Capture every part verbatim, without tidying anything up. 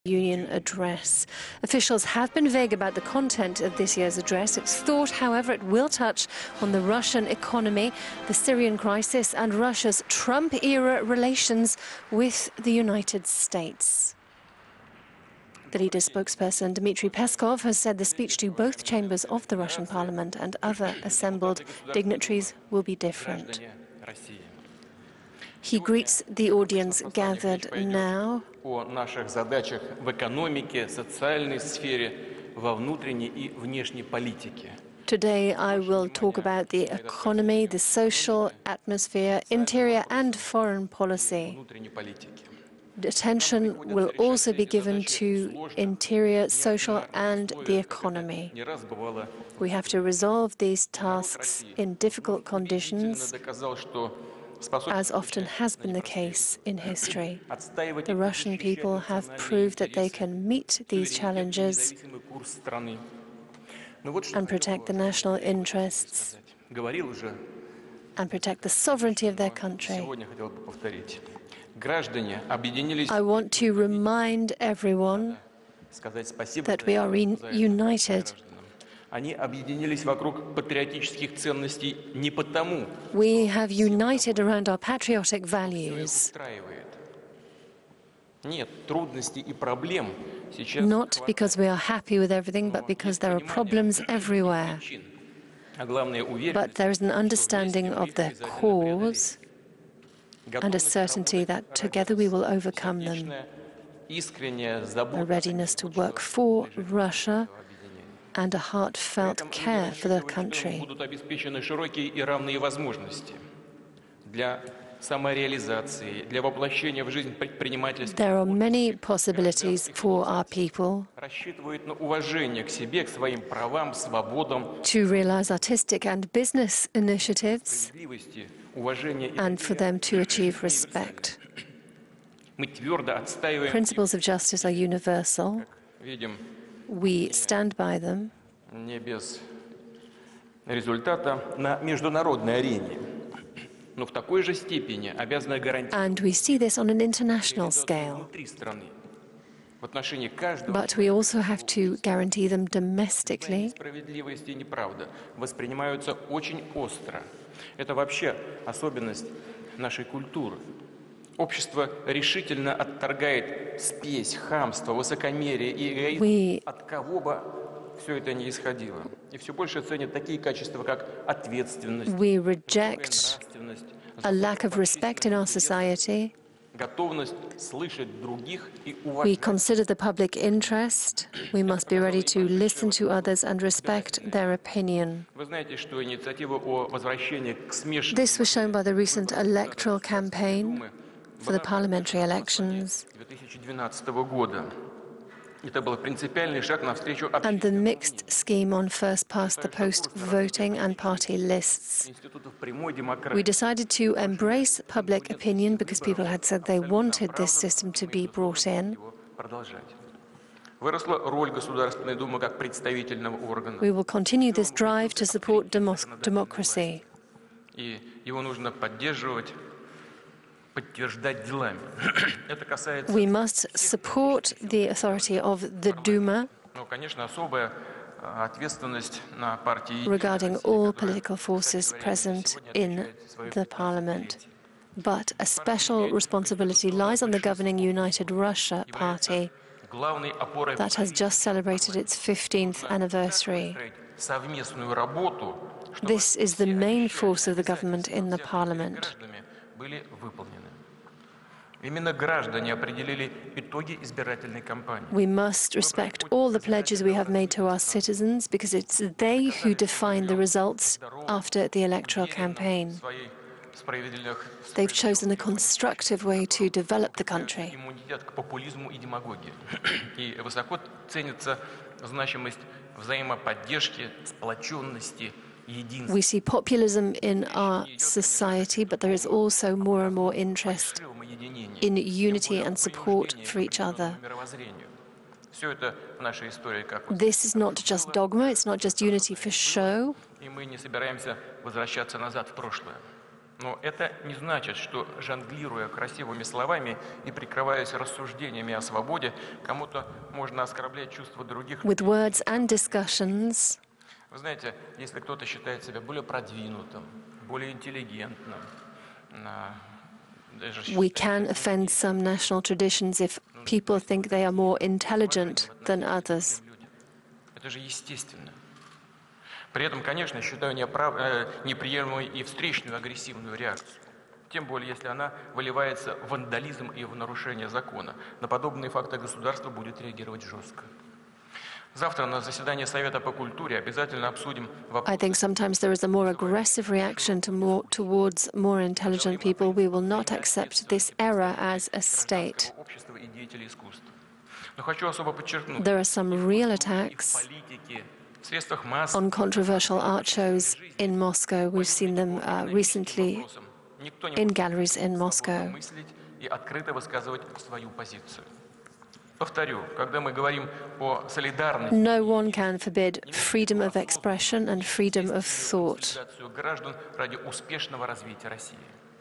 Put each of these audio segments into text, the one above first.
Union address. Officials have been vague about the content of this year's address. It's thought, however, it will touch on the Russian economy, the Syrian crisis, and Russia's Trump-era relations with the United States. The leader's spokesperson, Dmitry Peskov, has said the speech to both chambers of the Russian parliament and other assembled dignitaries will be different. He greets the audience gathered now. О наших задачах в экономике, социальной сфере, во внутренней и внешней политике. Today I will talk about the economy, the social atmosphere, interior and foreign policy. Attention will also be given to interior, social and the economy. We have to resolve these tasks in difficult conditions, as often has been the case in history. The Russian people have proved that they can meet these challenges and protect the national interests and protect the sovereignty of their country. I want to remind everyone that we are united. We have united around our patriotic values, not because we are happy with everything, but because there are problems everywhere. But there is an understanding of the cause and a certainty that together we will overcome them. A readiness to work for Russia and a heartfelt care for the country. There are many possibilities for our people to realize artistic and business initiatives and for them to achieve respect. Principles of justice are universal. We stand by them. And we see this on an international scale. But we also have to guarantee them domestically. Общество решительно отторгает спесь, хамство, высокомерие и эгоизм, We... от кого бы все это ни исходило. И все больше ценят такие качества, как ответственность, We reject a lack of respect in our society. готовность слышать других и уважать. We consider the public interest. We must be ready to listen to others and respect their opinion. Вы знаете, что инициатива о возвращении к смешанным This was shown by the recent electoral campaign for the parliamentary elections and the mixed scheme on first-past-the-post voting and party lists. We decided to embrace public opinion because people had said they wanted this system to be brought in. We will continue this drive to support demo democracy. We must support the authority of the Duma regarding all political forces present in the parliament. But a special responsibility lies on the governing United Russia Party that has just celebrated its fifteenth anniversary. This is the main force of the government in the parliament. We must respect all the pledges we have made to our citizens because it's they who define the results after the electoral campaign. They've chosen a constructive way to develop the country. We see populism in our society, but there is also more and more interest in unity and support for each other. This is not just dogma, it's not just unity for show. Но это не значит, что, жонглируя красивыми словами и прикрываясь рассуждениями о свободе, кому-то можно оскорблять чувства других. With words and discussions, Вы знаете, если кто-то считает себя более продвинутым, более интеллигентным, а, даже we считает can себя offend some national traditions if people think they are more intelligent than others. другим людям. Это же естественно. При этом, конечно, считаю неоправ... э, неприемлемой и встречную агрессивную реакцию. Тем более, если она выливается в вандализм и в нарушение закона. На подобные факты государство будет реагировать жестко. Завтра на заседании Совета по культуре обязательно обсудим I think вопросы. sometimes there is a more aggressive reaction to more, towards more intelligent people. We will not accept this error as a state. Общества и деятелей искусства. Но хочу особо подчеркнуть, There are some real и в attacks политике, в средствах масс, on controversial art shows in Moscow. We've seen them uh, recently никто не in может galleries in свободно Moscow. мыслить и открыто высказывать свою позицию. Повторю, когда мы говорим о солидарности, No one can forbid freedom of expression and freedom of thought. мобилизацию граждан ради успешного развития России.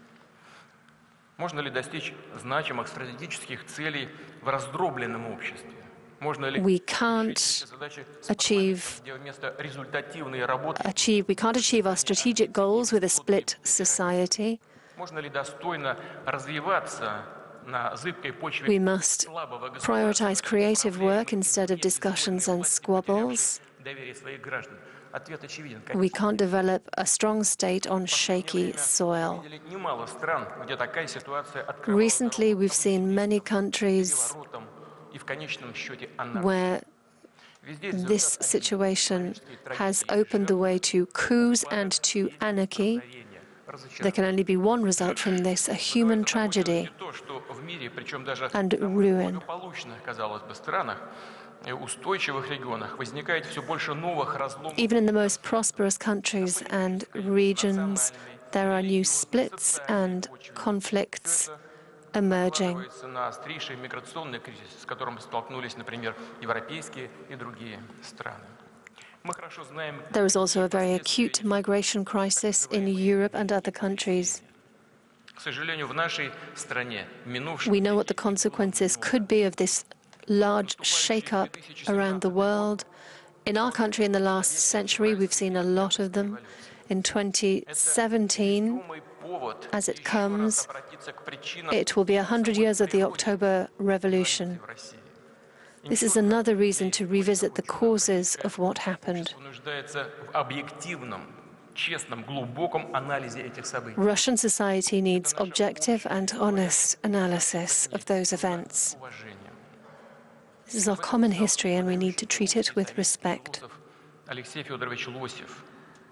Можно ли достичь значимых стратегических целей в раздробленном обществе? Можно ли We решить can't эти задачи с achieve где вместо результативной работы achieve we can't achieve our strategic goals with a split society. можно ли достойно развиваться на зыбкой почве We must слабого prioritize государства, creative work управляемого instead of недостойной discussions and властью, squabbles. потерявшей доверие своих граждан? Ответ очевиден. We Конечно. can't develop a strong state on В последнее shaky время soil. мы видели немало стран, где такая ситуация открывала Recently, дорогу we've seen many countries переворотам и в конечном счете анархии. where Везде this результат situation человеческой has трагедии, opened the way to coups and to anarchy. There can only be one result from this, a human tragedy то, что в мире, причем даже and в ruin. благополучных, казалось бы, странах, э, устойчивых регионах возникает все больше новых разломов. Even in the most prosperous countries and regions, there are new splits and conflicts emerging. Накладывается на острейший миграционный кризис, с которым столкнулись, например, европейские и другие страны. Мы хорошо знаем There is also a very acute migration crisis in Europe and other countries. К сожалению, в нашей стране минувший We know what the consequences could be of this large shake-up around the world. In our country in the last century, we've seen a lot of them. In twenty seventeen, повод as it еще comes, раз обратиться к причинам it will be a hundred years of the October Revolution. в России. This is another reason to revisit the causes of what happened. Нуждается в объективном, честном, глубоком анализе этих событий. Russian society needs objective and honest analysis of those events. Уважением. This is our common history and we need to treat it with respect. Алексей Федорович Лосев.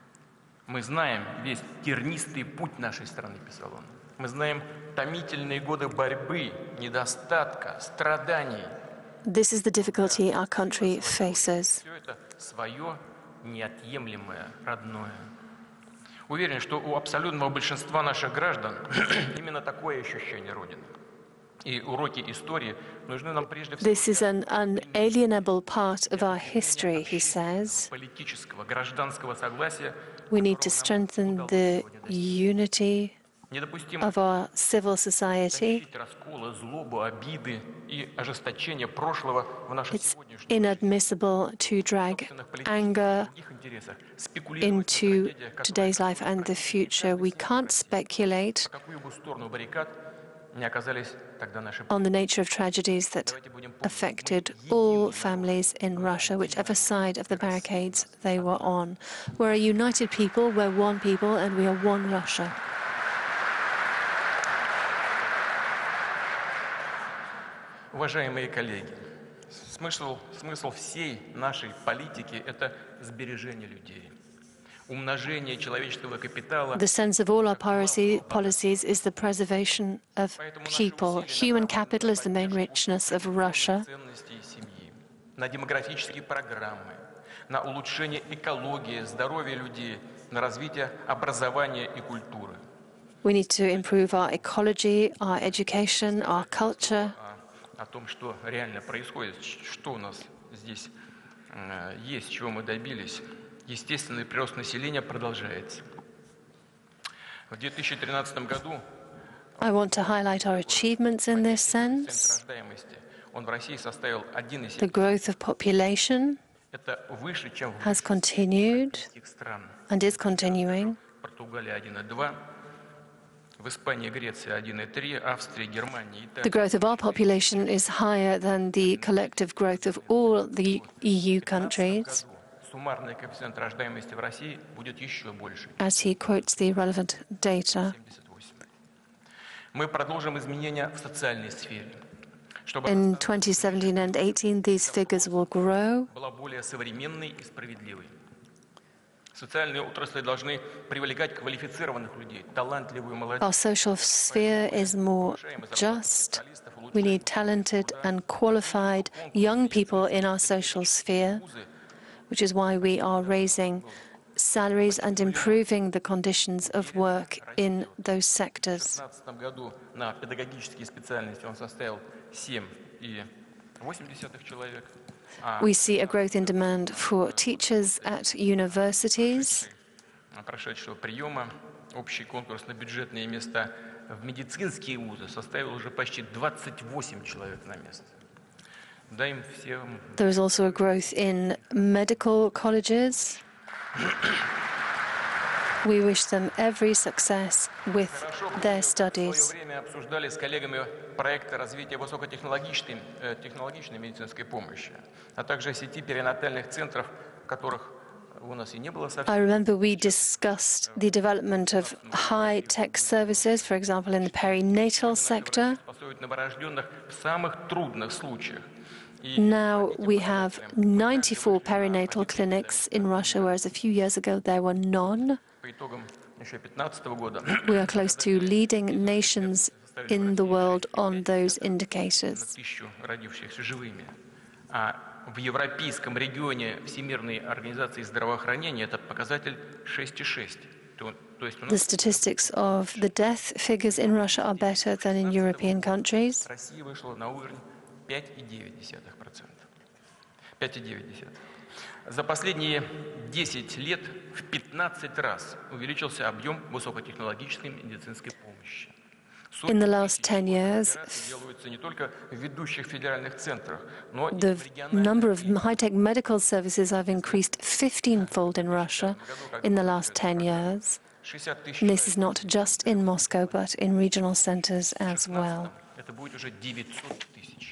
Мы знаем весь тернистый путь нашей страны, писал он. Мы знаем томительные годы борьбы, недостатка, страданий. This is the difficulty our country faces. Все это свое, неотъемлемое, родное. Уверен, что у абсолютного большинства наших граждан именно такое ощущение Родины. И уроки истории нужны нам прежде всего This is an unalienable part of our history, he says. политического, гражданского согласия. We need to strengthen the unity Недопустимо of our civil society. допустить расколы, злобу, обиды и ожесточение прошлого в нашу It's сегодняшнюю inadmissible to drag anger других интересах, спекулировать на into трагедиях, которые today's life and the future. We can't speculate по какую бы сторону баррикад не оказались тогда наши on the nature of tragedies that affected all families in Russia, whichever side of the barricades they were on. We're a united people, we're one people, and we are one Russia. Уважаемые коллеги, смысл, смысл всей нашей политики – это сбережение людей, умножение человеческого капитала. The sense of all our policy, policies is the preservation of people. Human capital is the main richness of Russia. Ценностей семьи, на демографические программы, на улучшение экологии, здоровья людей, на развитие образования и культуры. We need to improve our ecology, our education, our culture. О том, что реально происходит, что у нас здесь э, есть, чего мы добились. Естественный прирост населения продолжается. В две тысячи тринадцатом году I want to highlight our achievements in this темп sense. рождаемости, он в России составил один и семь. The growth of population Это выше, чем в has большинстве continued европейских стран. and is continuing. Португалия один и два, в Испании, Греции один и три, Австрия, Германия, The Италия. growth of our population is higher than the collective growth of all the E U В две тысячи пятнадцатом countries, году суммарный коэффициент рождаемости в России будет еще больше. as he quotes the relevant data. семьдесят восемь. Мы продолжим изменения в социальной сфере, чтобы In twenty seventeen and eighteen, these figures will grow. была более современной и справедливой. Социальные отрасли должны привлекать квалифицированных людей, талантливую молодежь. Our social sphere is more just. We need talented and qualified young people in our social sphere, which is why we are raising salaries and improving the conditions of work in those В sectors. две тысячи шестнадцатом году на педагогические специальности он составил семь и восемь десятых человек. А We see a growth in demand for teachers at universities. прошедшего приема общий конкурс на бюджетные места в медицинские вузы составил уже почти двадцать восемь человек на место. Дай им всем There is also a growth in medical colleges. We wish them every success with their В свое studies. время обсуждали с коллегами проекты развития высокотехнологичной э, технологичной медицинской помощи, а также сети перинатальных центров, которых у нас и не было совсем. I remember we discussed the development of high-tech services, for example, in the perinatal sector. Способствовать новорожденных в самых трудных случаях. И Now we have ninety-four perinatal clinics in Russia, whereas a few years ago there were none. по итогам еще две тысячи пятнадцатого года We are close to leading nations in the world on those на indicators. тысячу родившихся живыми. А в европейском регионе Всемирной организации здравоохранения этот показатель шесть и шесть. То, то есть у The нас statistics of the death figures in Russia are better than in European countries. Россия вышла на уровень пять и девять десятых процента. пять и девять десятых. За последние десять лет в пятнадцать раз увеличился объем высокотехнологической медицинской помощи. In the last ten years, Делаются не только в ведущих федеральных центрах, но и the в региональных. number of high-tech medical services have increased fifteen-fold in Russia in the last ten years. шестьдесят тысяч And this is not just in Moscow, but in regional centers as well. это будет уже девятьсот тысяч.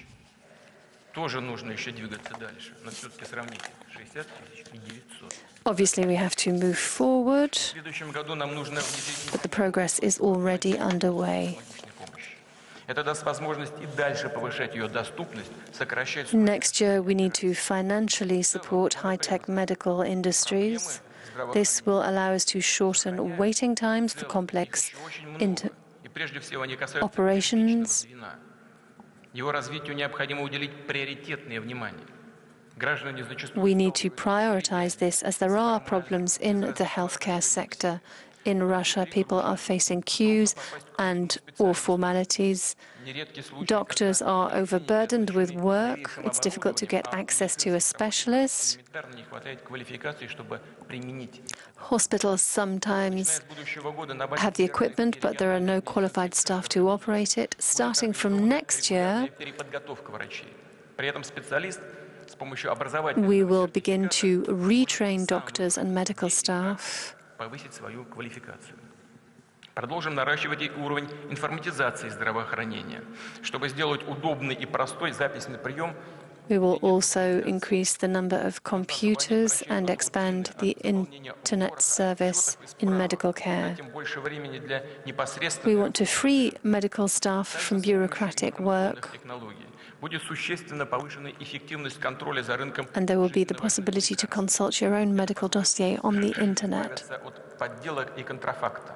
Тоже нужно еще двигаться дальше, но все-таки сравните шестьдесят тысяч и девятьсот. Obviously, we have to move forward, В следующем году нам нужно внедрить but the progress is already underway. медичной помощи. Это даст возможность и дальше повышать ее доступность, сокращать Next year, we need to financially support high-tech medical industries. This will allow us to shorten waiting times for complex inter- и прежде всего они касаются operations. звена. Его развитию необходимо уделить приоритетное внимание. Граждане зачастую We need to prioritize this as there are problems in the healthcare sector. In Russia, people are facing queues and or formalities. нередки случаи, Doctors are overburdened with work. It's difficult to get access to a specialist. элементарно не хватает квалификации, чтобы применить. Hospitals sometimes С будущего года на базе have the equipment, but there are no qualified staff to operate it. Starting from next year, переподготовка врачей. При этом специалист с помощью образовательных we will begin to retrain doctors and medical staff. повысить свою квалификацию. Продолжим наращивать и уровень информатизации здравоохранения, чтобы сделать удобный и простой запись на прием. We will also increase the number of computers and expand the internet service in medical care. Тем больше времени для We непосредственной want to free medical staff from bureaucratic work, технологий. Будет существенно повышена эффективность контроля за рынком and there will be the possibility to consult your own medical dossier on the internet. от подделок и контрафакта.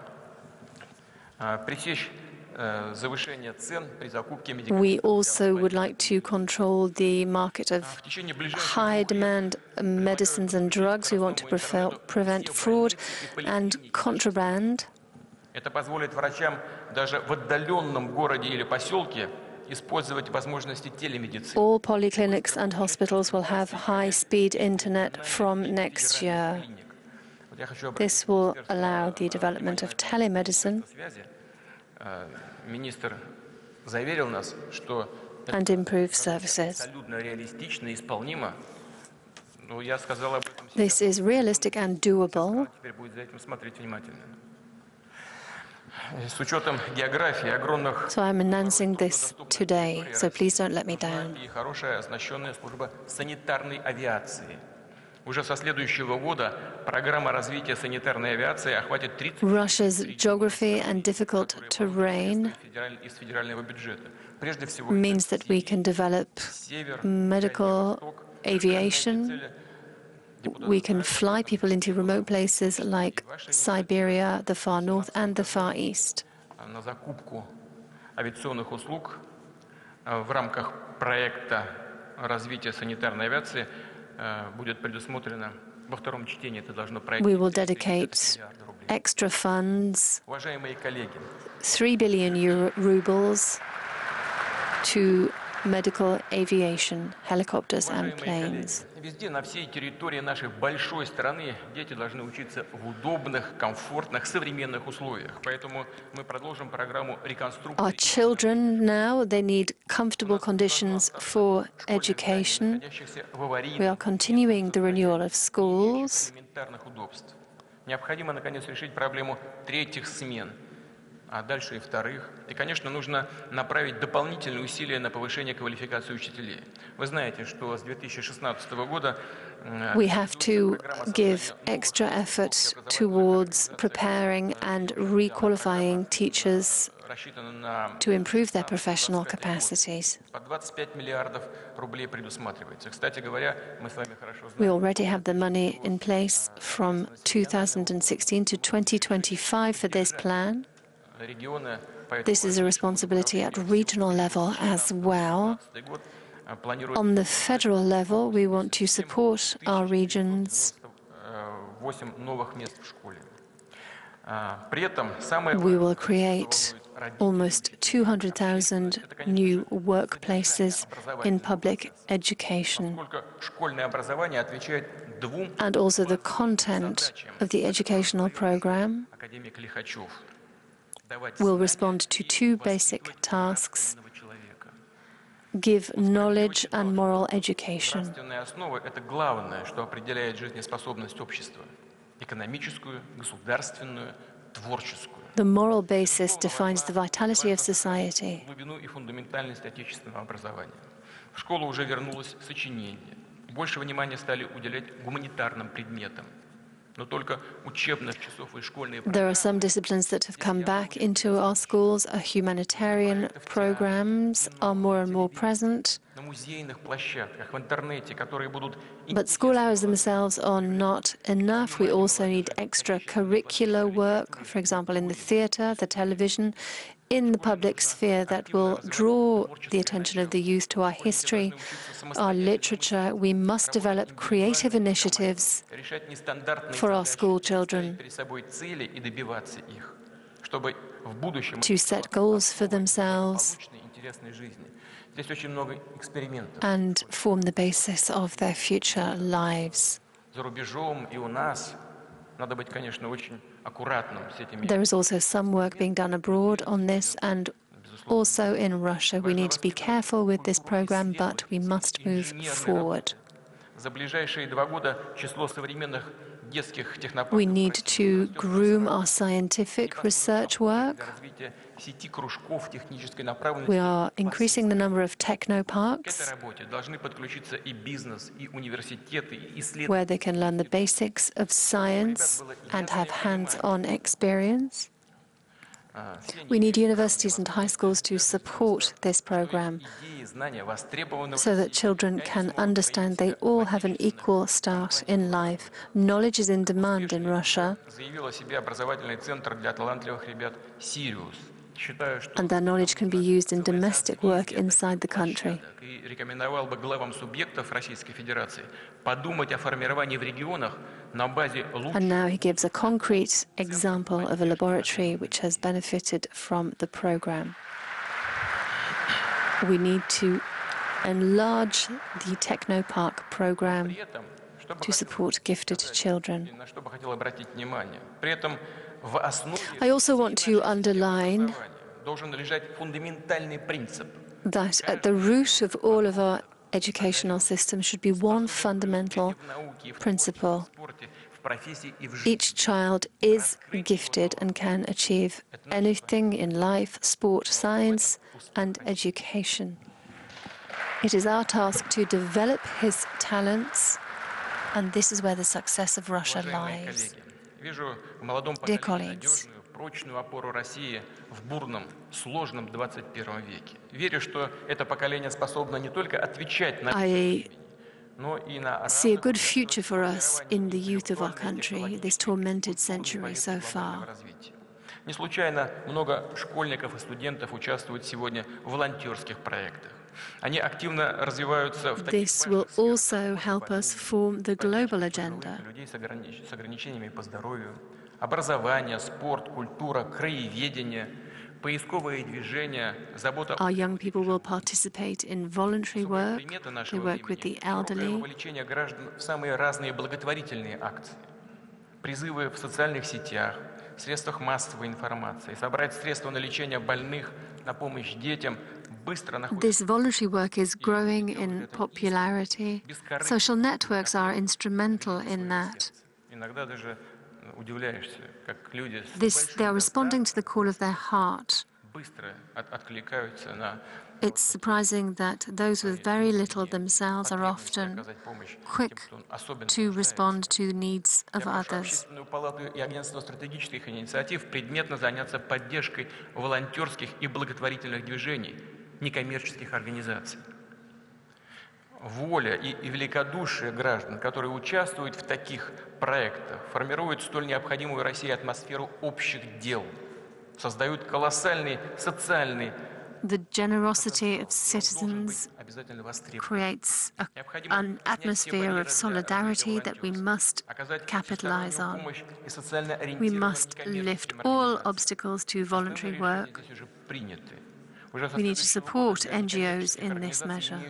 А, Пресечь э, завышение цен при закупке медикаментов. We also would like to control the market of В течение ближайших high demand medicines and drugs. We want to prefer- prevent fraud and contraband. Это позволит врачам даже в отдаленном городе или поселке использовать возможности телемедицины. All polyclinics and hospitals will have high-speed internet from next year. Вот This will allow the development of telemedicine Министр заверил нас, что and improve services. абсолютно реалистично и исполнимо. Ну, я сказал об этом This сейчас. is realistic and doable. Теперь будет за этим смотреть внимательно. С учетом географии огромных So I'm announcing this today, so please don't let me down. и хорошая оснащенная служба санитарной авиации. Уже со следующего года программа развития санитарной авиации охватит тридцать Russia's geography and difficult terrain из федерального бюджета. Прежде всего, means that we can develop medical aviation. We can fly people into remote places like Siberia, the far north, and the far east. На закупку авиационных услуг в рамках проекта развития санитарной авиации будет предусмотрено во втором чтении. Это должно пройти. We will dedicate extra funds, Уважаемые коллеги, three billion euro rubles, to medical aviation, helicopters and planes. везде, на всей территории нашей большой страны дети должны учиться в удобных, комфортных, современных условиях. Поэтому мы продолжим программу реконструкции. Our children now, they need comfortable conditions for education. We are continuing the renewal of schools. Элементарных удобств. Необходимо, наконец, решить проблему третьих смен, а дальше и вторых. И, конечно, нужно направить дополнительные усилия на повышение квалификации учителей. Вы знаете, что с две тысячи шестнадцатого года We have to give extra effort towards preparing and requalifying teachers to improve their professional capacities. по двадцать пять миллиардов рублей предусматривается. Кстати говоря, мы с вами хорошо We знаем, already have the money in place from two thousand sixteen to twenty twenty-five for this plan. регионы по этому This is a responsibility at regional level as well. год планируют On the federal level, we want to support our regions. восемь новых мест в школе. При этом самое We will create almost two hundred thousand new workplaces in public education. Поскольку школьное образование отвечает двум And also the content of the educational program академик Лихачев. Давать will respond to two basic tasks: знания человека. give knowledge and moral education. Нравственная основа – это главное, что определяет жизнеспособность общества. Экономическую, государственную, творческую. The moral basis defines the vitality of society. Глубину и фундаментальность отечественного образования. В школу уже вернулось сочинение. Больше внимания стали уделять гуманитарным предметам. Но только учебных часов и школьные There are some disciplines that have come back into our schools. Our humanitarian programs are more and more present. на музейных площадках, в интернете, которые будут... But school hours themselves are not enough. We also need extracurricular work, for example, in the theatre, the television, in the public sphere that will draw the attention of the youth to our history, our literature. We must develop creative initiatives for our school children to set goals for themselves and form the basis of their future lives. There is also some work being done abroad on this, and also in Russia. We need to be careful with this program, but we must move forward. We need to groom our scientific research work. We are increasing the number of technoparks where they can learn the basics of science and have hands-on experience. We need universities and high schools to support this program so that children can understand they all have an equal start in life. Knowledge is in demand in Russia, and that knowledge can be used in domestic work inside the country. And now he gives a concrete example of a laboratory which has benefited from the program. We need to enlarge the Technopark program to support gifted children. на что бы хотел обратить внимание. При этом в основе I also want to всей нашей системы underline образования должен лежать фундаментальный принцип. that at the root of all of our educational systems should be one fundamental principle. Each child is gifted and can achieve anything in life, sport, science, and education. It is our task to develop his talents, and this is where the success of Russia lies. Dear colleagues, прочную опору России в бурном, сложном двадцать первом веке. Верю, что это поколение способно не только отвечать на I see a good future for us in the youth of our country, this tormented century so far. Не случайно много школьников и студентов участвуют сегодня в волонтерских проектах. Они активно развиваются в таких This will also help us form the global agenda. людей с ограничениями по здоровью, образование, спорт, культура, краеведение, поисковые движения, забота Our young people will participate in voluntary work, they work with the elderly. вовлечение граждан в самые разные благотворительные акции, призывы в социальных сетях, средствах массовой информации, собрать средства на лечение больных, на помощь детям, быстро находят. This voluntary work is growing in popularity. Social networks are instrumental in that. Иногда даже удивляешься, как люди This, they are responding to the call of their heart. быстро откликаются на It's surprising that those with very little themselves are often quick to respond to the needs of others. Общественную палату и агентство стратегических инициатив предметно заняться поддержкой волонтерских и благотворительных движений, некоммерческих организаций. Воля и, и великодушие граждан, которые участвуют в таких проектах, формируют столь необходимую России атмосферу общих дел, создают колоссальный социальный The generosity of citizens creates a, an atmosphere of solidarity that we must capitalize on. We must lift all obstacles to voluntary work. We need to support N G Os in this measure.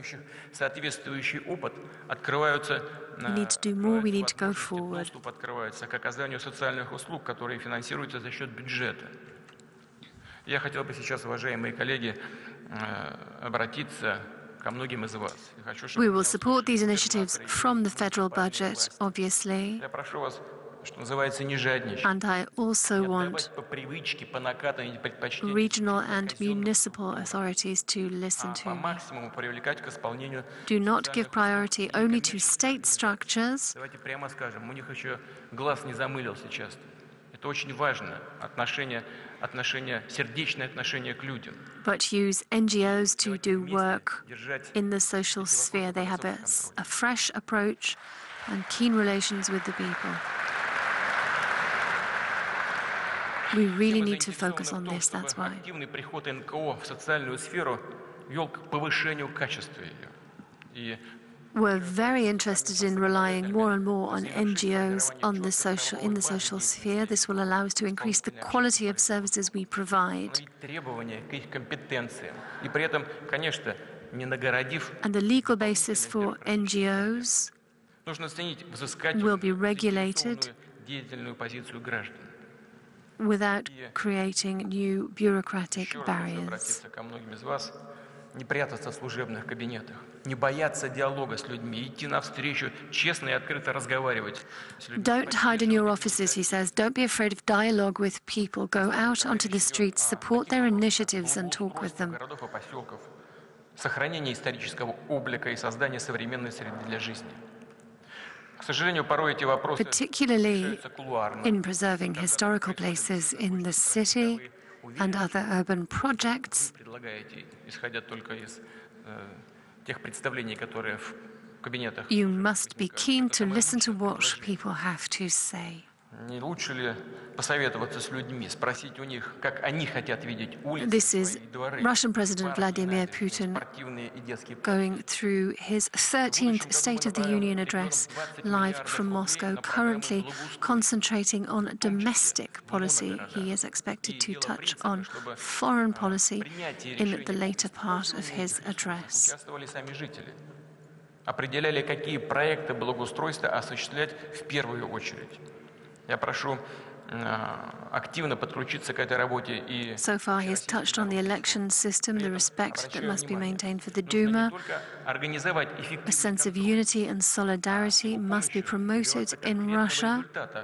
We need to do more, we need to go forward. Открывается к оказанию социальных услуг, которые финансируются за счет бюджета. Я хотел бы сейчас, уважаемые коллеги, обратиться ко многим из вас. We will support these initiatives from the federal budget, obviously. Я прошу вас, что называется, не жадничать. And I also want по привычке, по накатанию предпочтений. Regional and municipal authorities to listen to По me. максимуму привлекать к исполнению. Do not give priority only to state structures. Давайте прямо скажем, у них еще глаз не замылился часто. Это очень важно, отношение, отношение, сердечное отношение к людям. But use N G Os to do work in the social sphere. They have a, a fresh approach and keen relations with the people. We really need to focus on this, that's why. Активный приход эн ка о в социальную сферу вел к повышению качества ее. И We're very interested in relying more and more on N G Os on the social, in the social sphere. This will allow us to increase the quality of services we provide. требования к их компетенциям. И при этом, конечно, не нагородив, And the legal basis for N G Os нужно оценить will взыскательную, be regulated деятельную позицию граждан. without creating new bureaucratic Еще раз хочу barriers. обратиться ко многим из вас. Не прятаться в служебных кабинетах, не бояться диалога с людьми, идти навстречу, честно и открыто разговаривать с людьми. Don't hide in your offices, he says. Don't be afraid of dialogue with people. Go out onto the streets, support their initiatives and talk with them. Городов и поселков, сохранение исторического облика и создание современной среды для жизни. К сожалению, порой эти вопросы Particularly решаются кулуарно. in preserving historical places in the city and other urban projects. Предлагаете, исходя только из э, тех представлений, которые в кабинетах. You must be keen to listen to what people have to say. Не лучше ли посоветоваться с людьми, спросить у них, как они хотят видеть улицы, This is свои дворы, Russian President парки, Vladimir набережные, Putin спортивные и детские going through his thirteenth State of the Union address live from Moscow, currently concentrating on domestic policy. He is expected to touch on foreign policy in the later part of his address. участвовали сами жители. определяли, какие проекты благоустройства осуществлять в первую очередь. Я прошу активно подключиться к этой работе и So far, he has touched on the election system, the respect that must be maintained for the Duma. A sense of unity and solidarity must be promoted in Russia.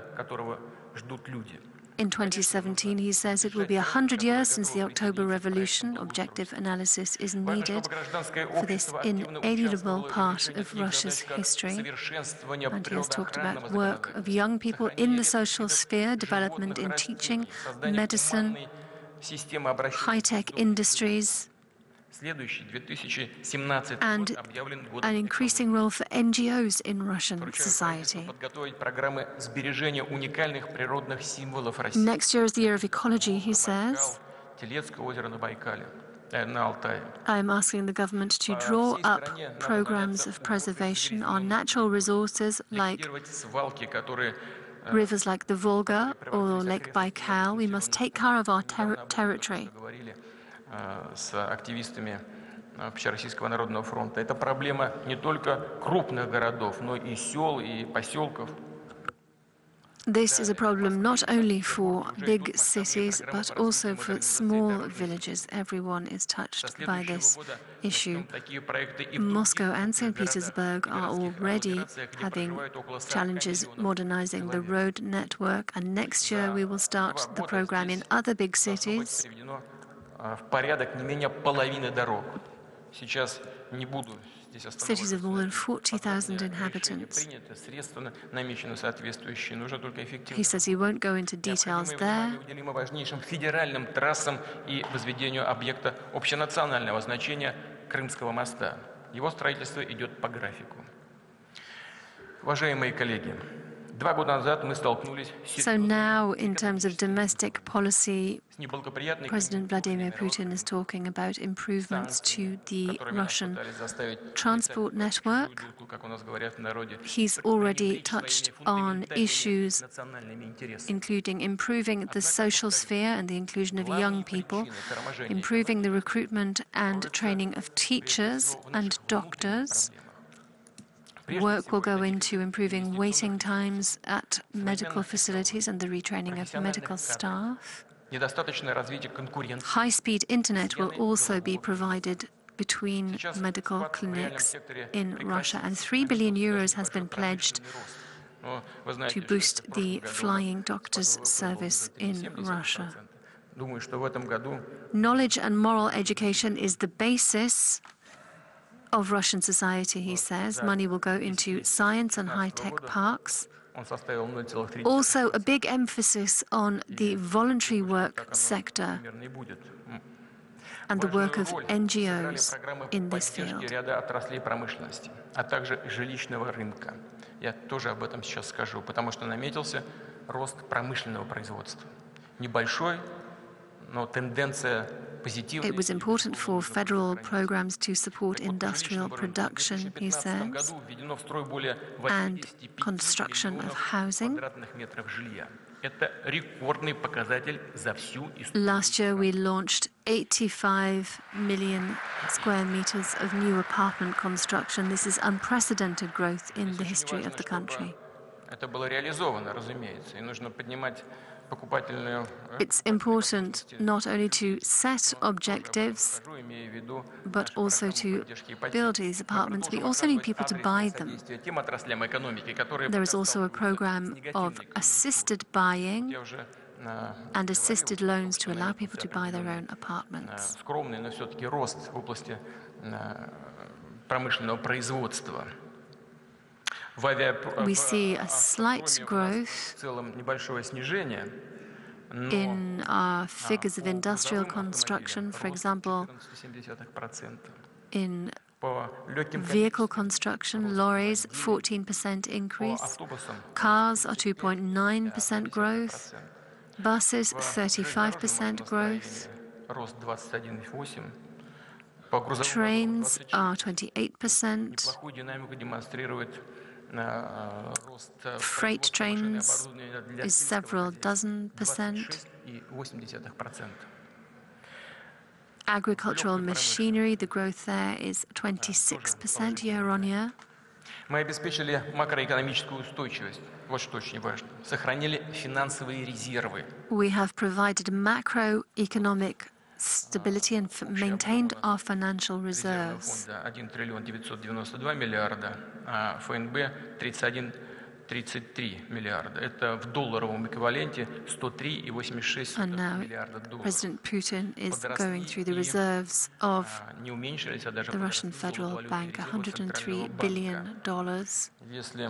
In twenty seventeen, he says it will be one hundred years since the October Revolution. Objective analysis is needed for this inalienable part of Russia's history. And he has talked about work of young people in the social sphere, development in teaching, medicine, high-tech industries, and an increasing role for N G Os in Russian society. Next year is the year of ecology, he says. I am asking the government to draw up programs of preservation on natural resources like rivers like the Volga or Lake Baikal. We must take care of our ter territory. С активистами Общероссийского народного фронта. Это проблема не только крупных городов, но и сел, и поселков. This is a problem not only for big cities, but also for small villages. Everyone is touched by this issue. Moscow and Saint Petersburg are already having challenges modernizing the road network, and next year we will start the program in other big cities. Cities of more than forty thousand inhabitants. He says he won't go into details there. Уважаемые коллеги, два года назад мы столкнулись с So now, in terms of domestic policy, President Vladimir Putin is talking about improvements to the Russian transport network. He's already touched on issues including improving the social sphere and the inclusion of young people, improving the recruitment and training of teachers and doctors. Work will go into improving waiting times at medical facilities and the retraining of medical staff. High-speed internet will also be provided between medical clinics in Russia, and three billion euros has been pledged to boost the flying doctors service in Russia. Knowledge and moral education is the basis of Russian society, he says. Money will go into science and high-tech parks. Also, a big emphasis on the voluntary work sector and the work of N G Os in this field. Я тоже об этом сейчас скажу, потому что наметился рост промышленного производства. Небольшой, но тенденция позитивная. It was important for federal programs to support industrial production, he says, and construction of housing. Last year we launched eighty-five million square meters of new apartment construction. This is unprecedented growth in the history of the country. It's important not only to set objectives, but also to build these apartments. We also need people to buy them. There is also a program of assisted buying and assisted loans to allow people to buy their own apartments. We see a slight growth in our figures of industrial construction, for example, in vehicle construction, lorries, fourteen percent increase, cars are two point nine percent growth, buses, thirty-five percent growth, trains are twenty-eight percent, freight trains is several dozen percent. Agricultural machinery, the growth there is twenty-six percent year on year. Мы обеспечили макроэкономическую устойчивость. Вот что очень важно. Сохранили финансовые резервы. We have provided macroeconomic stability and f- maintained our financial Резервного reserves. фонда один триллион девятьсот девяносто два миллиарда, а ФНБ тридцать один тридцать три миллиарда. Это в долларовом эквиваленте сто три и восемьдесят шесть And now миллиарда долларов. President Putin is Подросли going through the и, reserves of а, не уменьшились, а даже the Russian подросли Federal золотовалютные Bank, резервы Центрального one hundred three банка. billion dollars. Если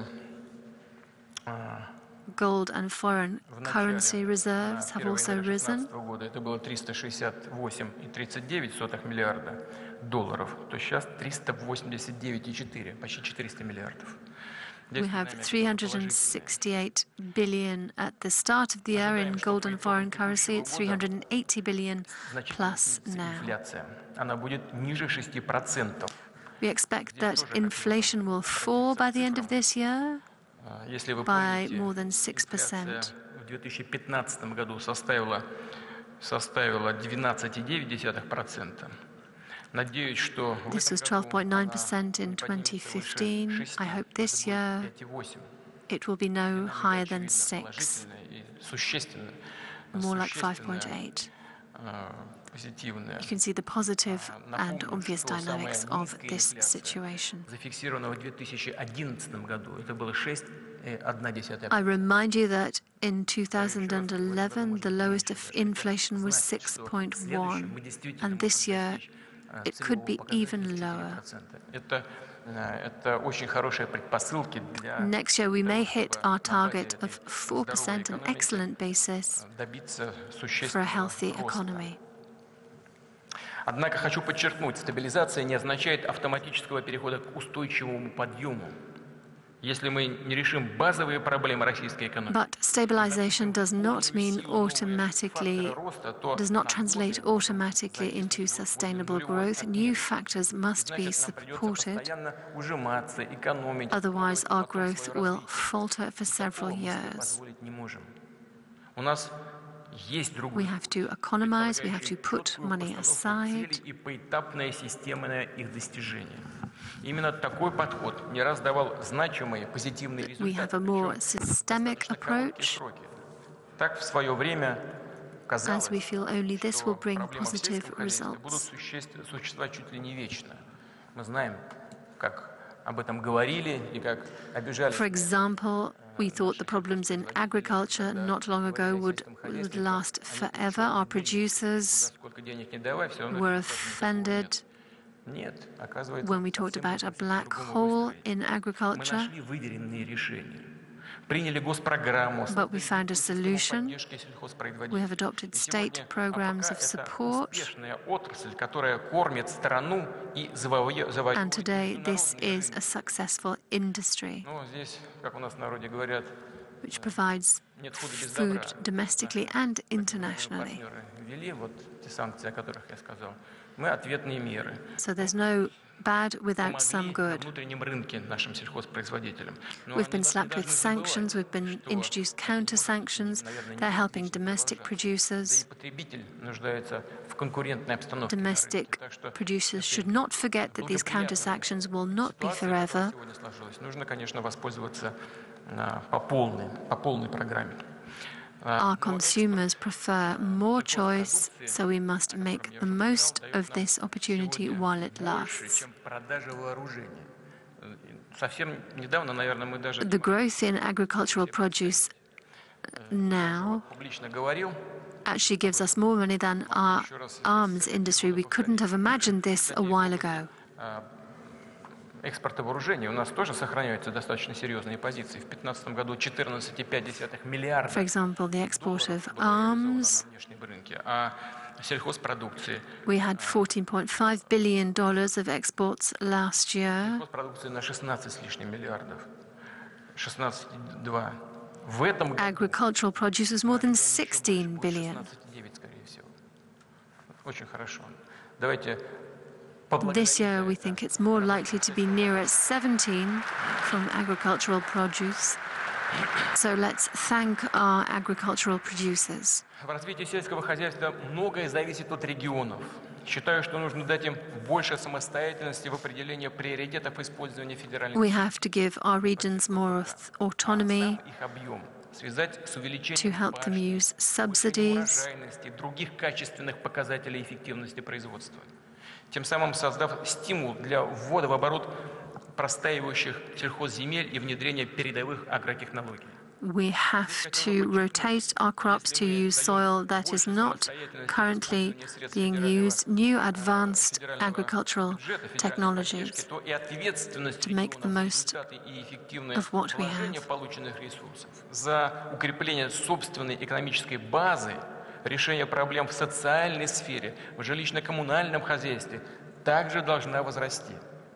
а, Gold and foreign в currency начале, reserves на have первое also января две тысячи risen. шестнадцатого года это было триста шестьдесят восемь и тридцать девять сотых миллиарда долларов, то сейчас триста восемьдесят девять и четыре, почти четыреста миллиардов. We have three hundred sixty-eight billion at the start of the year in gold and foreign currency. It's three hundred eighty billion plus now. Инфляция, она будет ниже шести процентов. We expect that inflation will fall by the end of this year Если вы by помните, more than six инфляция percent. в две тысячи пятнадцатом году составила, составила двенадцать и девять десятых процента. Надеюсь, что в This was этом twelve году point nine она percent in не twenty поднимется выше fifteen. шести, I hope это this будет year пять и восемь. it will be no higher Динамика, than очевидно, six, положительная и существенно, more like five существенно, point eight. э, позитивная. You can see the positive and Напомню, obvious что самая dynamics of низкая this инфляция, situation. зафиксирована в две тысячи одиннадцатом году, это было шесть и одна десятая. I remind you that in two thousand eleven, the lowest of inflation was six point one, and this year it could be even lower. Это, это очень хорошие предпосылки для Next year, we may того, hit чтобы our на target базе of этой four percent, здоровой an excellent basis экономики добиться for a существенного healthy роста. economy. Однако хочу подчеркнуть, стабилизация не означает автоматического перехода к устойчивому подъему. Если мы не решим базовые проблемы российской экономики, But stabilization does not mean automatically, does not translate automatically into sustainable growth. New factors must be supported, otherwise our growth will falter for several years. У нас We have to economize, we have to put money aside. и поэтапная системная их достижение. Именно такой подход не раз давал значимые позитивные результаты. We have a more systemic approach, Так в свое время казалось, as we feel only this will что bring проблемы в positive сельском хозяйстве будут results. существовать чуть ли не вечно. Мы знаем, как об этом говорили и как обижали. For example, we thought the problems in agriculture not long ago would, would last forever. Our producers were offended Нет, оказывается, when we talked about a black hole in мы agriculture, нашли выверенные решения. Приняли госпрограмму but we found a solution. поддержки сельхозпроизводителей. We have adopted И state сегодня programs АПК of это support, успешная отрасль, которая кормит страну и завоевывает and today this международный is рынок. a successful industry Ну, здесь, как у нас в народе говорят, which provides нет худа без добра. food domestically and Наши internationally. партнеры ввели вот те санкции, о которых я сказал. Мы ответные меры. So there's no bad without some Помогли на good. внутреннем рынке нашим сельхозпроизводителям. Но We've они been должны slapped with не sanctions, забывать, we've been что introduced counter sanctions. наверное, They're не helping отлично domestic продолжаться. Да и producers. потребитель нуждается в конкурентной обстановке на рынке. Domestic Так что producers should not forget that these counter sanctions will not be ситуация, forever. которая сегодня сложилась, нужно, конечно, воспользоваться а, по полной, по полной программе. Our consumers prefer more choice, so we must make the most of this opportunity while it lasts. Чем продажа вооружения. Совсем недавно, наверное, мы даже The growth in agricultural produce now публично говорил, actually gives us more money than our arms industry. We couldn't have imagined this a while ago. экспорта вооружений у нас тоже сохраняются достаточно серьезные позиции. В две тысячи пятнадцатом году четырнадцать и пять десятых миллиарда For example, the export долларов of было реализовано arms, на внешнем рынке, а сельхозпродукции, we had fourteen point five billion dollars of exports last year. сельхозпродукции на шестнадцать с лишним миллиардов, шестнадцать и два. В этом году Agricultural produce was more than sixteen billion. шестнадцать и девять, скорее всего. Очень хорошо. Давайте This year, we think it's more likely to be nearer seventeen from agricultural produce. So let's thank our agricultural producers. В развитии сельского хозяйства многое зависит от регионов. Считаю, что нужно дать им больше самостоятельности в определении приоритетов использования федеральных We have to give our regions more autonomy их объем связать с to увеличением help them башни, use повышением subsidies урожайности, других качественных показателей эффективности производства, тем самым создав стимул для ввода в оборот простаивающих сельхозземель и внедрения передовых агротехнологий. We have to rotate our crops to use soil that is not currently being used, new advanced agricultural technologies to make the most of what we have. Полученных ресурсов, за укрепление собственной экономической базы, решение проблем в социальной сфере, в жилищно-коммунальном хозяйстве также должна возрасти.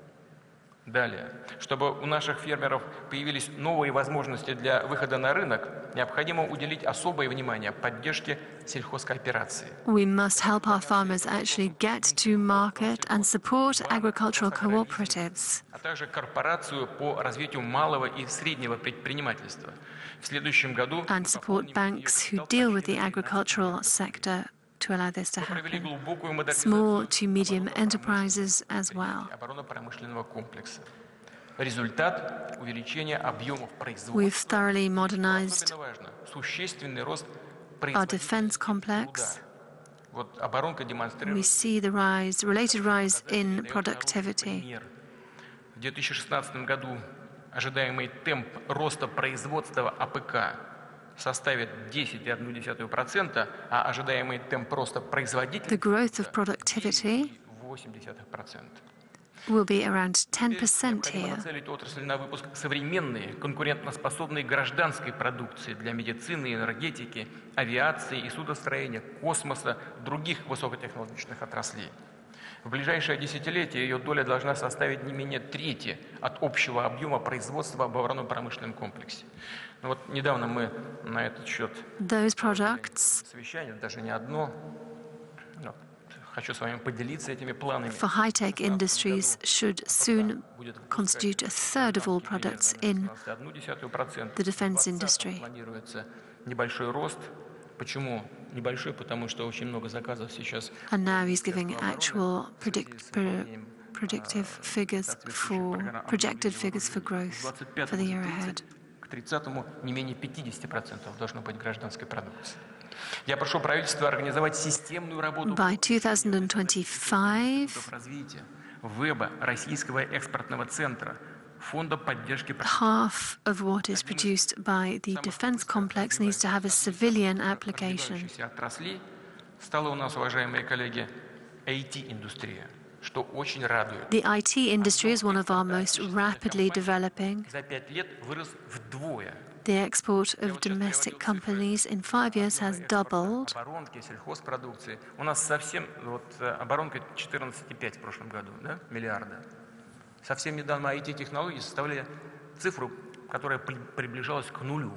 Далее, чтобы у наших фермеров появились новые возможности для выхода на рынок, необходимо уделить особое внимание поддержке сельхозкооперации. We must help our farmers actually get to market and support agricultural cooperatives. А также корпорацию по развитию малого и среднего предпринимательства. В следующем году And support banks who deal with the agricultural sector to allow this to провели happen. глубокую Small модернизацию to medium enterprises as well. оборонно-промышленного комплекса. Результат – увеличение объемов производства. We've thoroughly modernized Особенно важно – существенный рост our defense complex. труда. Вот оборонка We демонстрирует see the rise, related rise in productivity. пример. В две тысячи шестнадцатом году ожидаемый темп роста производства АПК составит десять целых одна десятая процента, а ожидаемый темп роста The производительности growth of productivity восемь десятых процента. will be around ten percent Необходимо here. нацелить отрасль на выпуск современной, конкурентоспособной гражданской продукции для медицины, энергетики, авиации и судостроения, космоса, других высокотехнологичных отраслей. В ближайшее десятилетие ее доля должна составить не менее трети от общего объема производства в оборонно-промышленном комплексе. Ну вот недавно мы на этот счет Those products совещание, даже не одно. Вот, хочу с вами поделиться этими планами. for high-tech industries should soon constitute a third of all products in the defense industry. Планируется небольшой рост. Почему небольшой? Потому что очень много заказов сейчас. And now he's giving actual predict, pre, predictive figures for projected figures for growth for the year ahead. К тридцатому не менее пятьдесят процентов должно быть гражданской продукции. Я прошу правительство организовать системную работу By two thousand twenty-five, развития веба Российского экспортного центра, фонда поддержки half of what is produced by the defense complex needs to have a civilian application. отраслей стала у нас, уважаемые коллеги, ай ти-индустрия, что очень радует. The I T industry is one of our most rapidly developing. За пять лет вырос вдвое. The export of domestic companies in five years has doubled. Оборонки, сельхозпродукции. У нас совсем, вот оборонка четырнадцать целых пять десятых в прошлом году, да, миллиарда. Совсем недавно ай ти-технологии составляли цифру, которая приближалась к нулю.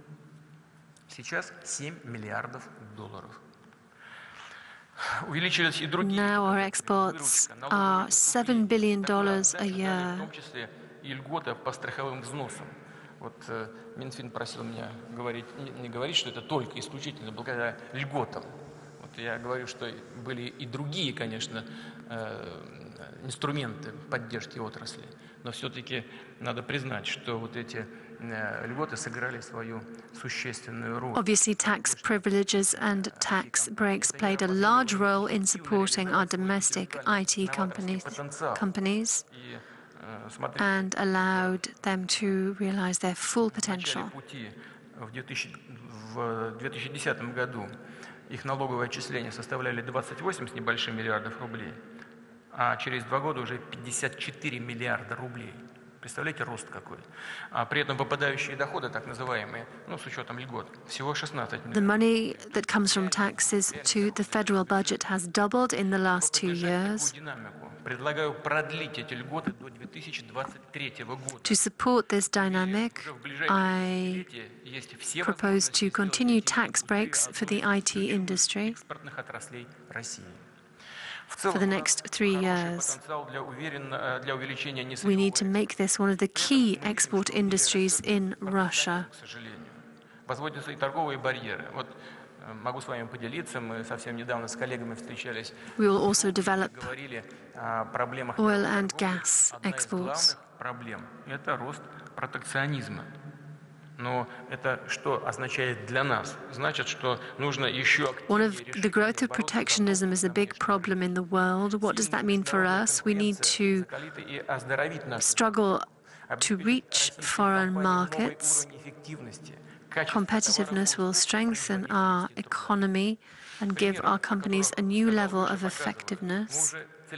Сейчас семь миллиардов долларов. Увеличились и другие. Now our exports are seven billion dollars a В year. том числе и льгота по страховым взносам. Вот э, Минфин просил меня говорить, не, не говорить, что это только исключительно благодаря льготам. Вот я говорю, что были и другие, конечно, э, инструменты поддержки отрасли. Но все-таки надо признать, что вот эти э, льготы сыграли свою существенную роль. Obviously, tax privileges and tax breaks played a large role in supporting our domestic I T companies, companies И, э, смотрите, and allowed them to realize their full в начале potential. пути в две тысячи, в две тысячи десятом году их налоговые отчисления составляли двадцать восемь с небольшим миллиардов рублей, а через два года уже пятьдесят четыре миллиарда рублей. Представляете, рост какой. А при этом выпадающие доходы, так называемые, ну, с учетом льгот, всего шестнадцать The миллиардов. money that comes from taxes to the federal budget has doubled in the last two years. Динамику. Предлагаю продлить эти льготы до две тысячи двадцать третьего года. To support this dynamic, I Есть все propose to continue tax breaks for the I T industry экспортных отраслей России. В for the целом, next three years. потенциал для уверен- для увеличения We need to несырьевой make this one of the key export industries in Russia. к сожалению. Возводятся и торговые барьеры. Вот Могу с вами поделиться, мы совсем недавно с коллегами встречались. We will also develop Говорили о проблемах oil мировой and торговли. gas Одна из exports. главных проблем – это рост протекционизма. Но это что означает для нас? Значит, что нужно еще One активнее of the growth of protectionism is a big problem in the world. What does that mean for us? We need to struggle to reach foreign markets. Competitiveness will strengthen our economy and give our companies a new level of effectiveness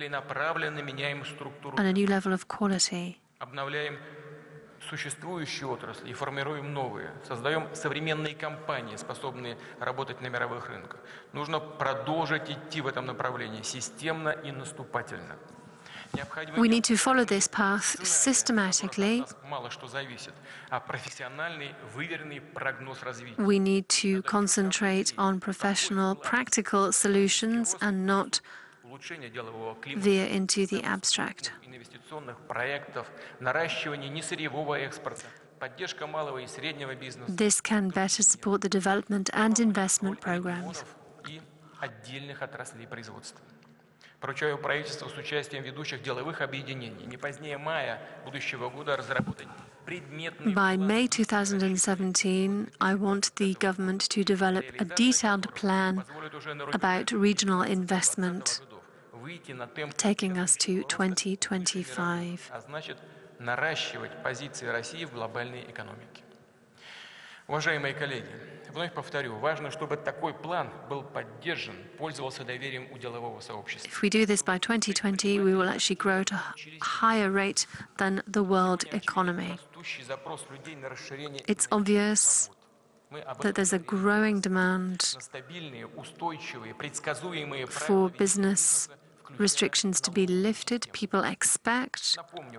and a new level of quality. Существующие отрасли и формируем новые, создаем современные компании, способные работать на мировых рынках. Нужно продолжить идти в этом направлении системно и наступательно. We need to follow this path systematically. Мало что зависит, а профессиональный, выверенный прогноз развития. We need to concentrate on professional, practical solutions and not veer into the abstract. Инвестиционных проектов, наращивание несырьевого экспорта, поддержка малого и среднего бизнеса. This can better support the development and investment programs. И отдельных отраслей производства. Поручаю правительству с участием ведущих деловых объединений не позднее мая будущего года разработать предметный By May two thousand seventeen, I want the government to develop a detailed plan about regional investment, taking us to twenty twenty-five. А значит, наращивать позиции России в глобальной экономике. Уважаемые коллеги, вновь повторю, важно, чтобы такой план был поддержан, пользовался доверием у делового сообщества. If we do this by twenty twenty, we will actually grow at a higher rate than the world economy. It's obvious that there's a growing demand for business restrictions to be lifted. People expect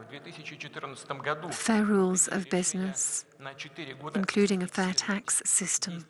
fair rules of business, including a fair tax system.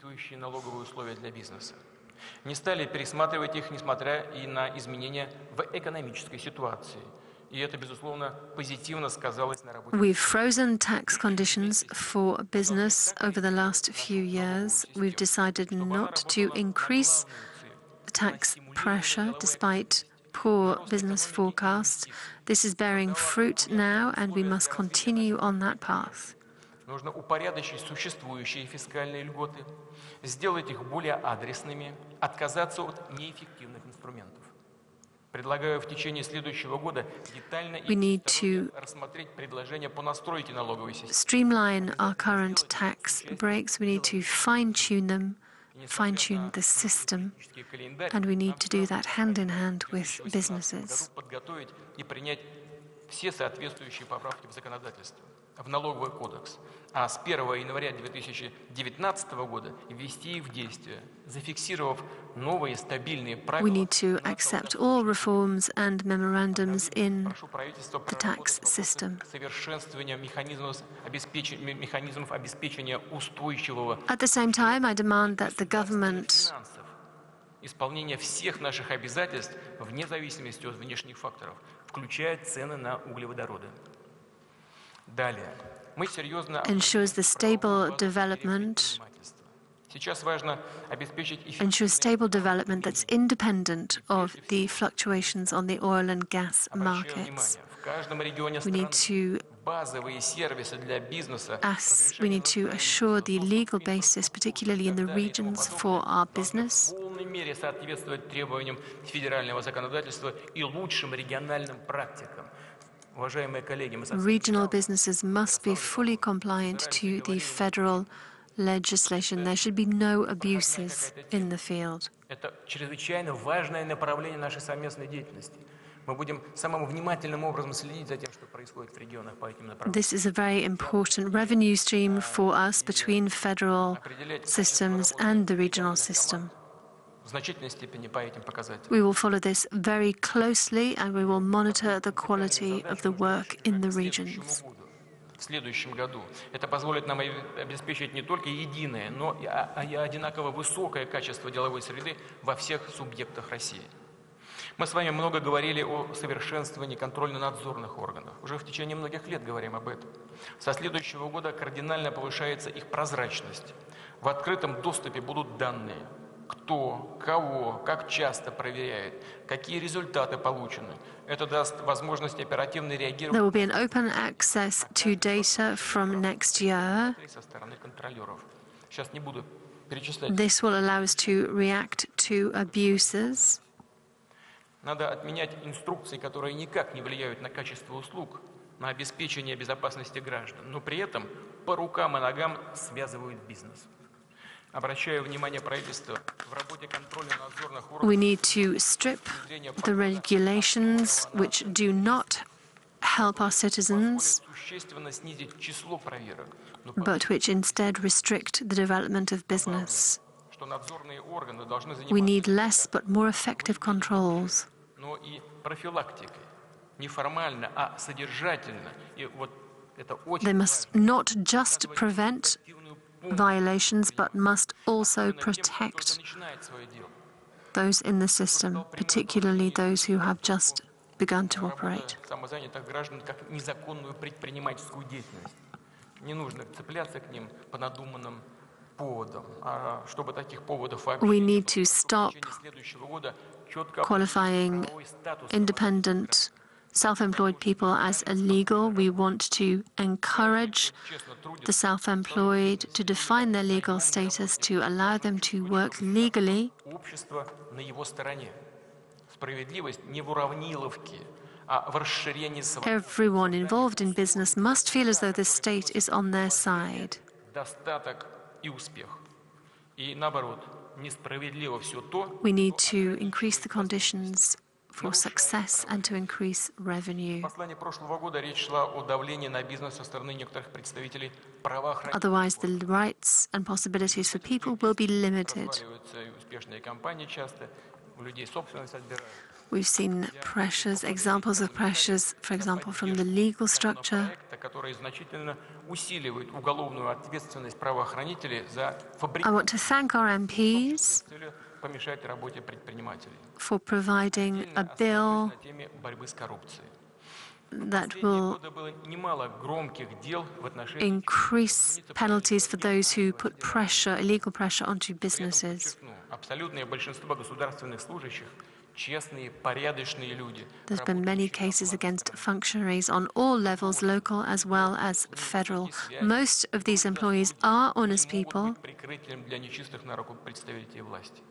Не стали пересматривать их, несмотря и на изменения в экономической ситуации. И это, безусловно, позитивно сказалось на работе. We've frozen tax conditions for business over the last few years. We've decided not to increase tax pressure despite poor business forecasts. This is bearing fruit now, and we must continue on that path. Нужно упорядочить существующие фискальные льготы, сделать их более адресными, отказаться от неэффективных инструментов. Предлагаю в течение следующего года детально и рассмотреть предложения по настройке налоговой системы. Streamline our current tax breaks. We need to fine-tune them, fine-tune the system, and we need to do that hand in hand with businesses. Подготовить и принять все соответствующие поправки в законодательство, в налоговый кодекс, а с первого января две тысячи девятнадцатого года ввести их в действие, зафиксировав новые стабильные правила. We need to accept all reforms and memorandums in the tax system. Совершенствование механизмов обеспечения, механизмов обеспечения устойчивого. At the same time, I demand that the government Исполнение всех наших обязательств вне зависимости от внешних факторов, включая цены на углеводороды. Далее. Мы серьезно ensures the stable development Сейчас важно обеспечить ensures stable development that's independent of the fluctuations on the oil and gas markets. В каждом регионе We need to базовые сервисы для бизнеса. As we need to assure the legal basis, particularly in the regions, for our business. В полной мере соответствовать требованиям федерального законодательства и лучшим региональным практикам. Уважаемые коллеги, мы Regional businesses must be fully compliant to the federal legislation. There should be no abuses in the field. Это чрезвычайно важное направление нашей совместной деятельности. Мы будем самым внимательным образом следить за тем, что происходит в регионах по этим направлениям. This is a very important revenue stream for us between federal systems and the regional system. В значительной степени по этим показателям. We will follow this very closely, and we will monitor the quality of the work in the regions. В следующем году это позволит нам обеспечить не только единое, но и одинаково высокое качество деловой среды во всех субъектах России. Мы с вами много говорили о совершенствовании контрольно-надзорных органов. Уже в течение многих лет говорим об этом. Со следующего года кардинально повышается их прозрачность. В открытом доступе будут данные. кто, кого, как часто проверяет, какие результаты получены. Это даст возможность оперативно реагировать. There will be an open access to data from next year. Со стороны контролеров. Сейчас не буду перечислять. This will allow us to react to abuses. Надо отменять инструкции, которые никак не влияют на качество услуг, на обеспечение безопасности граждан, но при этом по рукам и ногам связывают бизнес. Обращаю внимание правительства в работе контроля надзорных органов. We need to strip the regulations which do not help our citizens, Существенно снизить число проверок, но but which instead restrict the development of business. что надзорные органы должны We заниматься need less but more effective controls. но и профилактикой, не формально, а содержательно. И вот это очень They must not just prevent violations, but must also protect начинает свое дело. those in the system, particularly those who have just begun to operate. Самозанятых граждан как незаконную предпринимательскую деятельность. Не нужно цепляться к ним по надуманным поводам. А чтобы таких поводов вообще We не need to было, stop в течение следующего года четко qualifying правовой статус independent self-employed people as illegal. We want to encourage the self-employed to define their legal status, to allow them to work legally. общество на его стороне. Справедливость не в уравниловке, а в расширении свободы. Everyone involved in business must feel as though the state is on their side. Достаток и успех. И наоборот, несправедливо все то, We need to increase the conditions for success and to increase в revenue. послании прошлого года речь шла о давлении на бизнес со стороны некоторых представителей правоохранительных Otherwise, the rights and possibilities for people will be limited. Разваливаются и успешные компании часто, у людей собственность отбирают. We've seen pressures, examples of pressures, for example, from the legal structure. Законопроекта, который значительно усиливает уголовную ответственность правоохранителей за I фабрикацию want to thank our M Ps с целью помешать работе предпринимателей. for providing a bill На теме борьбы с коррупцией. that Последние will годы было немало громких дел в отношении increase penalties for those who put pressure, illegal pressure onto businesses. подчеркну, абсолютное большинство государственных служащих честные, порядочные люди. There's been many cases against functionaries on all levels, local as well as federal. Most of these employees are honest people, Прикрытием для нечистых на руку представителей власти.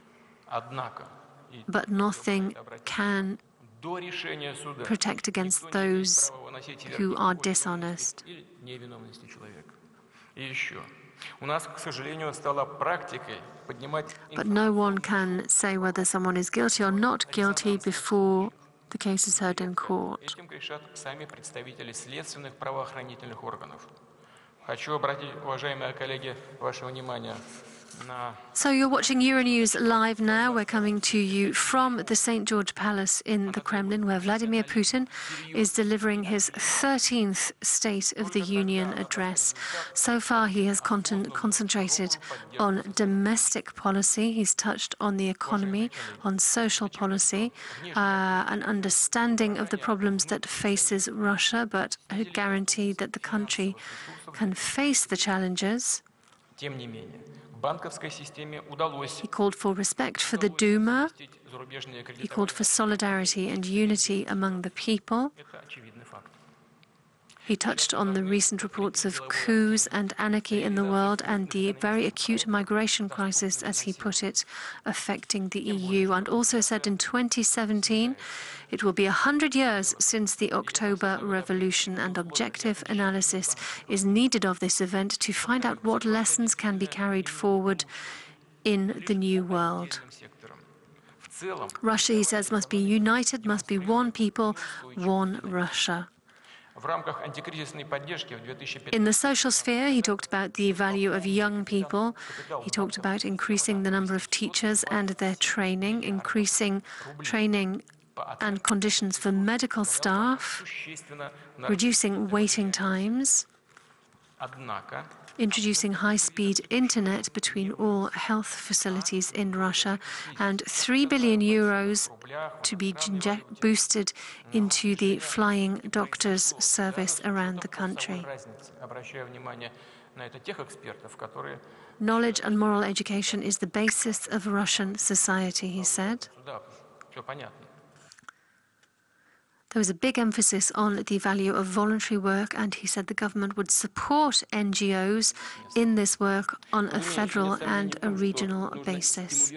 Однако, и but nothing can до решения суда protect against никто не имеет those права выносить who вердикт are о виновности dishonest. или невиновности человека. И еще. У нас, к сожалению, стала практикой поднимать But no one can say whether someone is guilty or not guilty before the case is heard in court. Этим грешат сами представители следственных правоохранительных органов. Хочу обратить, уважаемые коллеги, ваше внимание на So you're watching Euronews live now. We're coming to you from the Saint George Palace in the Kremlin, where Vladimir Putin is delivering his thirteenth State of the Union address. So far, he has con concentrated on domestic policy. He's touched on the economy, on social policy, uh, an understanding of the problems that faces Russia, but a guarantee that the country can face the challenges. Тем не менее, банковской системе удалось He called for respect for the Duma. зарубежные He called for solidarity and unity among the people. Это очевидный факт. He touched on the recent reports of coups and anarchy in the world and the very acute migration crisis, as he put it, affecting the E U, and also said in twenty seventeen it will be a hundred years since the October Revolution, and objective analysis is needed of this event to find out what lessons can be carried forward in the new world. В целом, Russia, he says, must be united, must be one people, one Russia. в рамках антикризисной поддержки в две тысячи In the social sphere, he talked about the value of young people. He talked about increasing the number of teachers and their training, increasing training and conditions for medical staff, существенно reducing waiting times. Однако, introducing high-speed internet between all health facilities in Russia, and three billion euros to be inject- boosted into the flying doctors service around the country. обращаю внимание на это тех экспертов, которые Knowledge and moral education is the basis of Russian society, he said. сюда, все понятно. There was a big emphasis on the value of voluntary work, and he said the government would support N G Os in this work on a federal and a regional basis.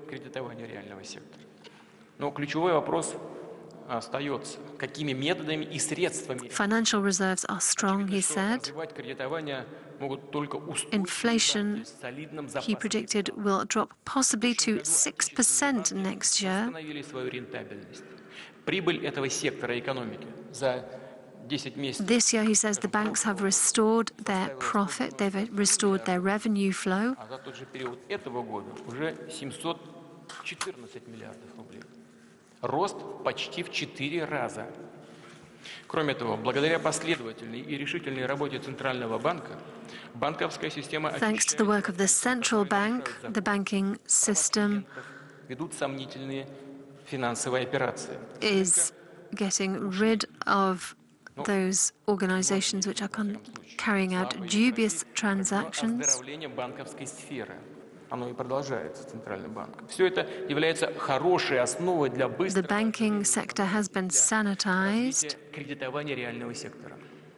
Но ключевой вопрос остается: какими методами и средствами Financial reserves are strong, he said. развивать кредитование могут только Inflation, солидным he predicted, will drop possibly to six percent next year. восстановили свою рентабельность. Прибыль этого сектора экономики за десять месяцев. This year, he says, the banks have restored their profit, they've restored their revenue flow. А за тот же период этого года уже семьсот четырнадцать миллиардов рублей. Рост почти в четыре раза. Кроме того, благодаря последовательной и решительной работе Центрального банка, банковская система Thanks to the work of the central bank, the banking system ведут сомнительные финансовые операции. is getting rid of those organizations which are con- carrying out dubious transactions. Оздоровление банковской сферы. Оно и продолжается Центральным банком. Все это является хорошей основой для The быстрого banking sector has been sanitized. кредитования реального сектора.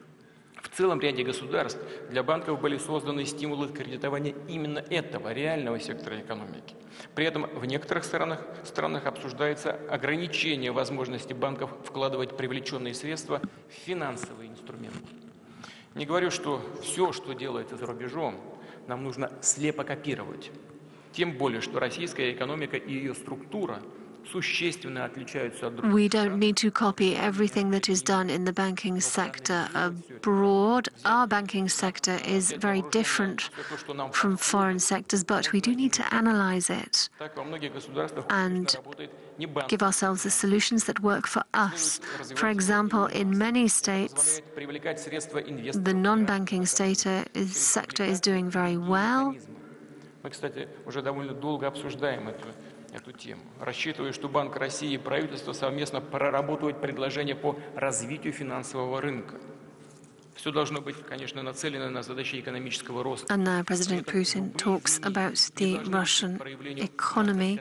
В целом ряде государств для банков были созданы стимулы кредитования именно этого реального сектора экономики. При этом в некоторых странах, странах обсуждается ограничение возможности банков вкладывать привлеченные средства в финансовые инструменты. Не говорю, что все, что делается за рубежом, нам нужно слепо копировать. Тем более, что российская экономика и ее структура существенно отличаются от других. We don't need to copy everything that is done in the banking sector abroad. Our banking sector is very different from foreign sectors, but we do need to analyze it Так во многих государствах and успешно работает не банк, give ourselves the solutions that work for us. For example, in many states, позволяет привлекать средства инвесторов. the non-banking sector is, sector is doing very well. Мы, кстати, уже довольно долго обсуждаем эту, эту тему. Рассчитываю, что Банк России и правительство совместно проработают предложения по развитию финансового рынка. Все должно быть, конечно, нацелено на задачи экономического роста. And now President Putin talks about the Russian economy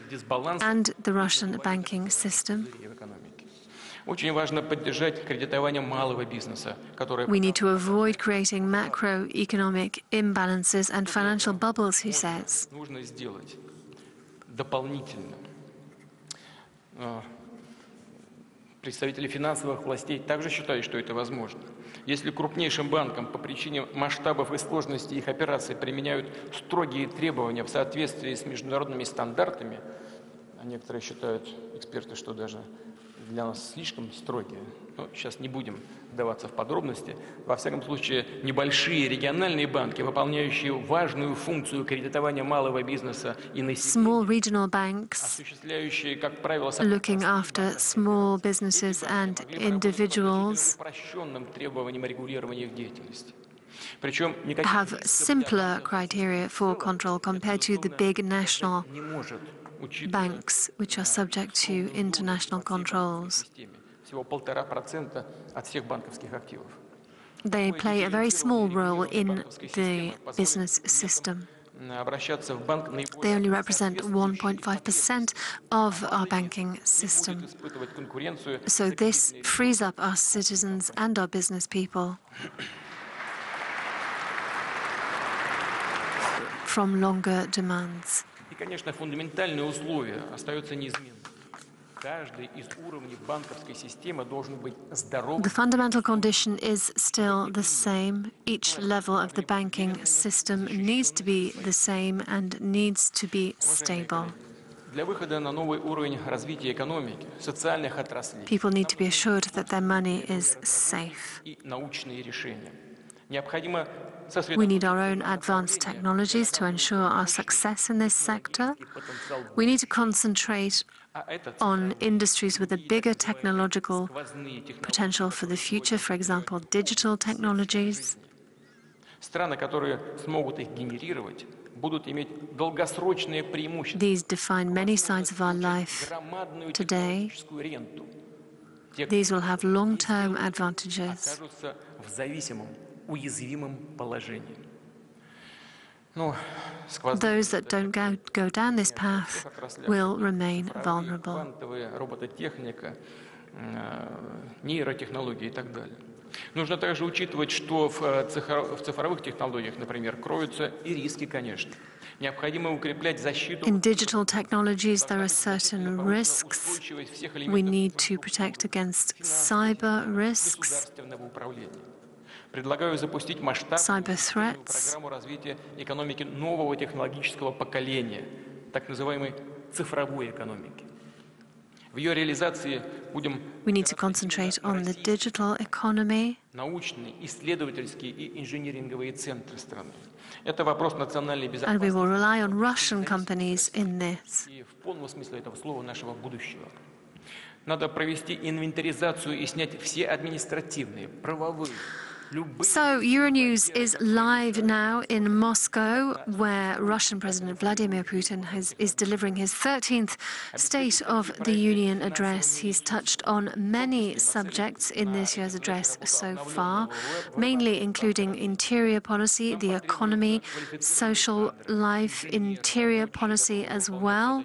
and the Russian banking system. Очень важно поддержать кредитование малого бизнеса, которое We need to avoid creating macroeconomic imbalances and financial bubbles, he says. нужно сделать дополнительно. Представители финансовых властей также считают, что это возможно. Если крупнейшим банкам по причине масштабов и сложности их операций применяют строгие требования в соответствии с международными стандартами, а некоторые считают, эксперты, что даже для нас слишком строгие, но сейчас не будем вдаваться в подробности. Во всяком случае, небольшие региональные банки, выполняющие важную функцию кредитования малого бизнеса и населения, Small regional banks осуществляющие, как правило, looking after small businesses and individuals упрощенным требованиям регулирования их деятельности. Причем have simpler criteria for control compared to the big national не может учитывать banks, which are subject to international controls. всего полтора процента от всех банковских активов. They play a very small role in the business system. Обращаться в банк They only represent one point five percent of our banking system. испытывать конкуренцию So this frees up our citizens and our business people from longer demands. и, конечно, фундаментальные условия остаются неизменными. Каждый из уровней банковской системы должен быть здоровым. The fundamental condition is still the same. Each level of the banking system needs to be the same and needs to be stable. Для выхода на новый уровень развития экономики, социальных отраслей People need to be assured that their money is safe. и научные решения необходимо We need our own advanced technologies to ensure our success in this sector. We need to concentrate on industries with a bigger technological potential for the future, for example, digital technologies. Страны, которые смогут их генерировать, будут иметь долгосрочные преимущества. These define many sides of our life Громадную today. технологическую ренту. Те, These will have long-term кто advantages. окажутся в зависимом, уязвимом положении. Ну, Those that don't go, go down this path will remain vulnerable. квантовая робототехника, нейротехнологии и так далее. Нужно также учитывать, что в цифровых технологиях, например, кроются и риски, конечно. Необходимо укреплять защиту. In digital technologies, there are certain risks. We need to protect against cyber risks, Предлагаю запустить масштабную cyber threats. программу развития экономики нового технологического поколения, так называемой цифровой экономики. В ее реализации будем We need to concentrate on the digital economy. научные, исследовательские и инжиниринговые центры страны. Это вопрос национальной And we безопасности will rely on Russian companies in this. и в полном смысле этого слова нашего будущего. Надо провести инвентаризацию и снять все административные, правовые, So Euronews is live now in Moscow, where Russian President Vladimir Putin has, is delivering his thirteenth State of the Union address. He's touched on many subjects in this year's address so far, mainly including interior policy, the economy, social life, interior policy as well.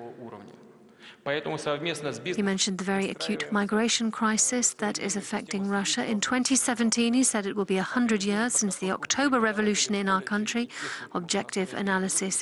He mentioned the very acute migration crisis that is affecting Russia. In twenty seventeen, he said it will be one hundred years since the October Revolution in our country. Objective analysis